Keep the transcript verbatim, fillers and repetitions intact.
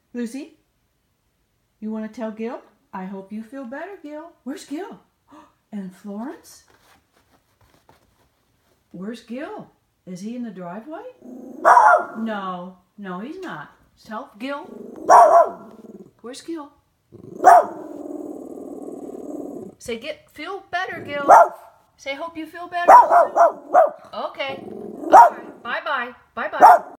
Lucy, you want to tell Gill? I hope you feel better, Gill. Where's Gill? And Florence? Where's Gill? Is he in the driveway? No, no, he's not. Tell Gill. Where's Gill? Say, get feel better, Gill. Say, hope you feel better. Okay. All right. Bye-bye. Bye-bye.